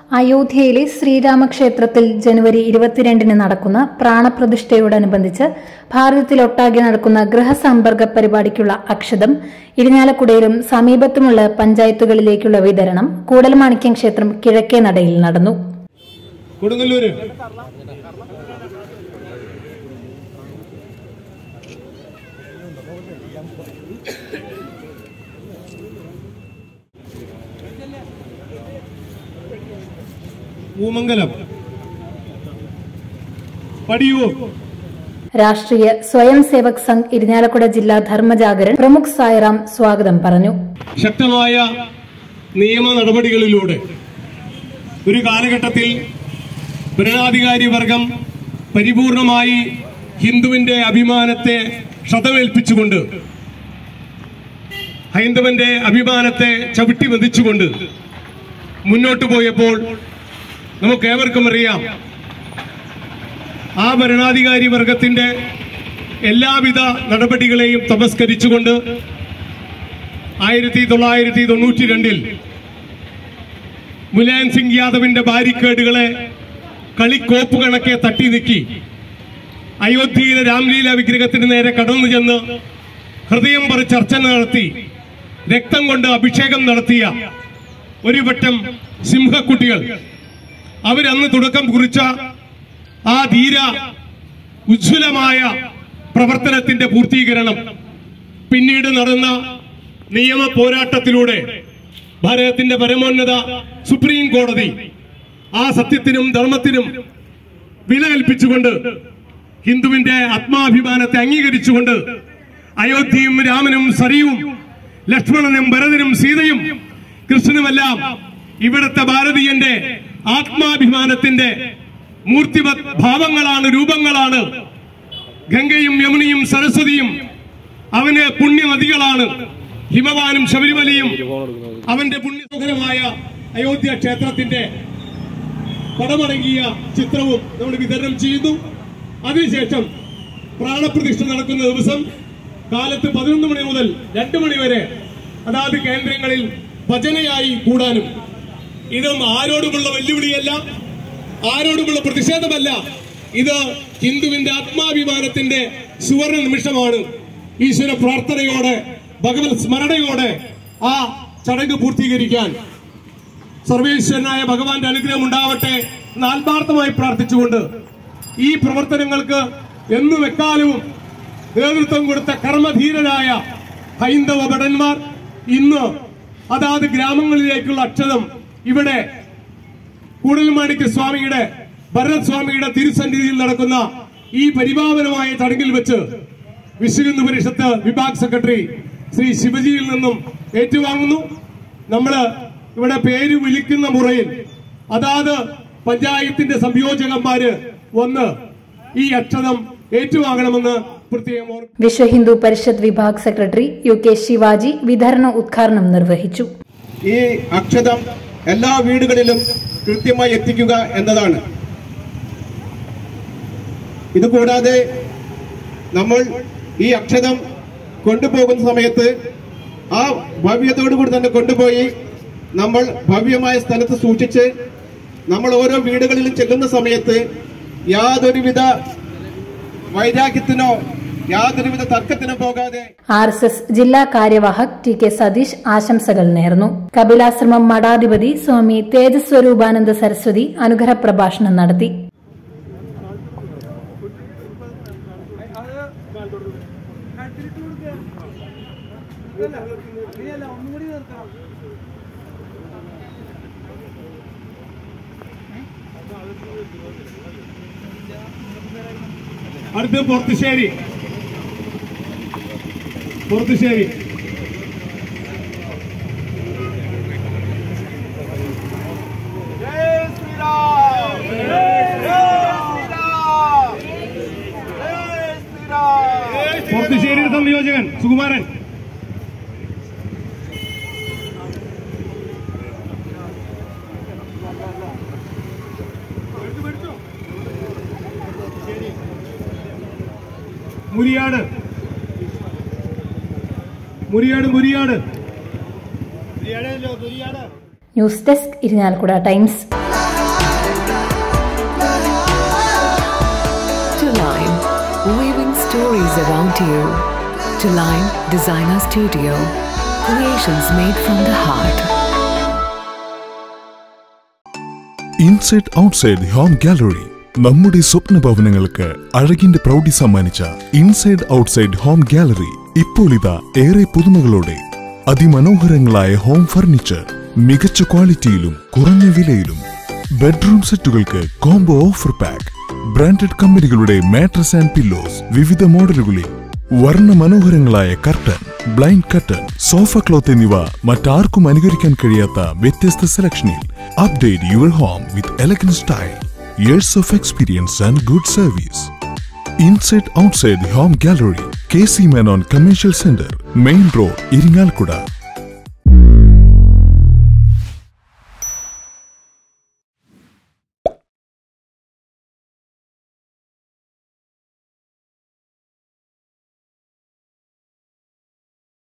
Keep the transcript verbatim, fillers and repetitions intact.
അയോധ്യയിലെ ശ്രീരാമക്ഷേത്രത്തിൽ ജനുവരി ഇരുപത്തിരണ്ടിന് നടക്കുന്ന പ്രാണപ്രതിഷ്ഠയോടനുബന്ധിച്ച് ഭാരതത്തിലൊട്ടാകെ നടക്കുന്ന ഗൃഹസമ്പർക്ക പരിപാടിക്കുള്ള അക്ഷതം ഇരിഞ്ഞാലക്കുടയിലും സമീപത്തുമുള്ള പഞ്ചായത്തുകളിലേക്കുള്ള വിതരണം കൂടൽമാണിക്യം ക്ഷേത്രം കിഴക്കേ നടയിൽ നടന്നു. ഊമംഗലം പടിയൂർ രാഷ്ട്രീയ സ്വയം സേവക് സംഘ് ഇരിഞ്ഞാലക്കുട ജില്ലാ ധർമ്മജാഗരൻ പ്രമുഖ് സായിറാം സ്വാഗതം പറഞ്ഞു. ശക്തമായ നിയമ നടപടികളിലൂടെ ഒരു കാലഘട്ടത്തിൽ ഭരണാധികാരി വർഗം പരിപൂർണമായി ഹിന്ദുവിന്റെ അഭിമാനത്തെ ക്ഷതമേൽപ്പിച്ചുകൊണ്ട് ഹൈന്ദവന്റെ അഭിമാനത്തെ ചവിട്ടി വധിച്ചുകൊണ്ട് മുന്നോട്ടു പോയപ്പോൾ നമുക്കേവർക്കും അറിയാം, ആ ഭരണാധികാരി വർഗത്തിന്റെ എല്ലാവിധ നടപടികളെയും തമസ്കരിച്ചുകൊണ്ട് ആയിരത്തി തൊള്ളായിരത്തി തൊണ്ണൂറ്റി രണ്ടിൽ മുലായം സിംഗ് യാദവിന്റെ ബാരിക്കേഡുകളെ കളിക്കോപ്പ് കണക്കെ തട്ടി നീക്കി അയോധ്യയിലെ രാംലീല വിഗ്രഹത്തിന് നേരെ കടന്നു ചെന്ന് ഹൃദയം പറിച്ച് അർച്ചന നടത്തി രക്തം കൊണ്ട് അഭിഷേകം നടത്തിയ ഒരു വട്ടം സിംഹക്കുട്ടികൾ അവരന്ന് തുടക്കം കുറിച്ച ആ ധീര ഉജ്ജ്വലമായ പ്രവർത്തനത്തിന്റെ പൂർത്തീകരണം പിന്നീട് നടന്ന നിയമ പോരാട്ടത്തിലൂടെ ഭാരതത്തിന്റെ പരമോന്നത സുപ്രീം കോടതി ആ സത്യത്തിനും ധർമ്മത്തിനും വില കൽപ്പിച്ചുകൊണ്ട് ഹിന്ദുവിന്റെ ആത്മാഭിമാനത്തെ അംഗീകരിച്ചുകൊണ്ട് അയോധ്യയും രാമനും സരിയും ലക്ഷ്മണനും ഭരതനും സീതയും കൃഷ്ണനുമെല്ലാം ഇവിടുത്തെ ഭാരതീയന്റെ ആത്മാഭിമാനത്തിന്റെ മൂർത്തിവത് ഭാവങ്ങളാണ്, രൂപങ്ങളാണ്. ഗംഗയും യമുനയും സരസ്വതിയും അവന് പുണ്യനദികളാണ്. ഹിമവാനും ശബരിമലയും അവന്റെ പുണ്യസുഖരമായ അയോധ്യ ക്ഷേത്രത്തിന്റെ പടമടങ്ങിയ ചിത്രവും നമ്മൾ വിതരണം ചെയ്യുന്നു. അതിനുശേഷം പ്രാണപ്രതിഷ്ഠ നടക്കുന്ന ദിവസം കാലത്ത് പതിനൊന്ന് മണി മുതൽ രണ്ടു മണി വരെ അതാത് കേന്ദ്രങ്ങളിൽ ഭജനയായി കൂടാനും, ഇതും ആരോടുമുള്ള വെല്ലുവിളിയല്ല, ആരോടുമുള്ള പ്രതിഷേധമല്ല, ഇത് ഹിന്ദുവിന്റെ ആത്മാഭിമാനത്തിന്റെ സുവർണ നിമിഷമാണ്. ഈശ്വര പ്രാർത്ഥനയോടെ ഭഗവത് സ്മരണയോടെ ആ ചടങ്ങ് പൂർത്തീകരിക്കാൻ സർവേശ്വരനായ ഭഗവാന്റെ അനുഗ്രഹം ഉണ്ടാവട്ടെ എന്ന് ആത്മാർത്ഥമായി പ്രാർത്ഥിച്ചുകൊണ്ട് ഈ പ്രവർത്തനങ്ങൾക്ക് എന്നും എക്കാലവും നേതൃത്വം കൊടുത്ത കർമ്മധീരരായ ഹൈന്ദവ ഭടന്മാർ ഇന്ന് അതാത് ഗ്രാമങ്ങളിലേക്കുള്ള അക്ഷതം ഇവിടെ കൂടൽമാണിക്യ സ്വാമിയുടെ ഭരത് സ്വാമിയുടെ തിരുസന്നിധിയിൽ നടക്കുന്ന ഈ പരിപാവനമായ ചടങ്ങിൽ വെച്ച് വിശ്വഹിന്ദു പരിഷത്ത് വിഭാഗ് സെക്രട്ടറി ശ്രീ ശിവജിയിൽ നിന്നും ഏറ്റുവാങ്ങുന്നു. നമ്മള് ഇവിടെ പേര് വിളിക്കുന്ന മുറയിൽ അതാത് പഞ്ചായത്തിന്റെ സംയോജകന്മാര് വന്ന് ഈ അക്ഷതം ഏറ്റുവാങ്ങണമെന്ന് പ്രത്യേകം ഓർമ്മ. വിശ്വ ഹിന്ദു പരിഷത്ത് വിഭാഗ് സെക്രട്ടറി യു കെ ശിവാജി വിതരണ ഉദ്ഘാടനം നിർവഹിച്ചു. ഈ അക്ഷതം എല്ലാ വീടുകളിലും കൃത്യമായി എത്തിക്കുക എന്നതാണ്. ഇതുകൂടാതെ നമ്മൾ ഈ അക്ഷതം കൊണ്ടുപോകുന്ന സമയത്ത് ആ ഭവ്യതയോടുകൂടി തന്നെ കൊണ്ടുപോയി നമ്മൾ ഭവ്യമായ സ്ഥലത്ത് സൂക്ഷിച്ച് നമ്മൾ ഓരോ വീടുകളിലും ചെല്ലുന്ന സമയത്ത് യാതൊരുവിധ വൈരാഗ്യത്തിനോ യാതൊരുവിധ തർക്കത്തിനോ പോകാതെ ആർ എസ് എസ് ജില്ലാ കാര്യവാഹക് ടി കെ സതീഷ് ആശംസകൾ നേർന്നു. കപിലാശ്രമം മഠാധിപതി സ്വാമി തേജസ്വരൂപാനന്ദ സരസ്വതി അനുഗ്രഹ പ്രഭാഷണം നടത്തി. അടുത്ത് പൊറത്തുശ്ശേരി പൊറത്തുശ്ശേരി പൊറത്തുശ്ശേരിയുടെ സംയോജകൻ Sukumaran. Muriyad Muriyad Muriyad news desk Irinjalakuda Times. to you. To Line Designer Studio. Creations made from the heart. Inside Outside Home Gallery. നമ്മുടെ സ്വപ്ന ഭവനങ്ങൾക്ക് അഴകിന്റെ പ്രൗഢി സമ്മാനിച്ച ഇൻസൈഡ് ഔട്ട്സൈഡ് ഹോം ഗാലറി ഇപ്പോൾ ഇതാ ഏറെ പുതുമകളോടെ അതിമനോഹരങ്ങളായ ഹോം ഫർണിച്ചർ മികച്ച ക്വാളിറ്റിയിലും കുറഞ്ഞ വിലയിലും ബെഡ്റൂം സെറ്റുകൾക്ക് കോംബോ ഓഫർ പാക്ക് ബ്രാൻഡഡ് കമ്പനികളുടെ മാട്രസ് ആൻഡ് പില്ലോസ് വിവിധ മോഡലുകളിൽ വർണ്ണ മനോഹരങ്ങളായ curtain blind curtain sofa cloth എന്നിവ മറ്റാർക്കും അനുകരിക്കാൻ കഴിയാത്ത വ്യത്യസ്ത സെലക്ഷനിൽ update your home with elegant style years of experience and good service. Inside Outside Home Gallery, K C Menon Commercial Center, Main Road, Iringalkuda.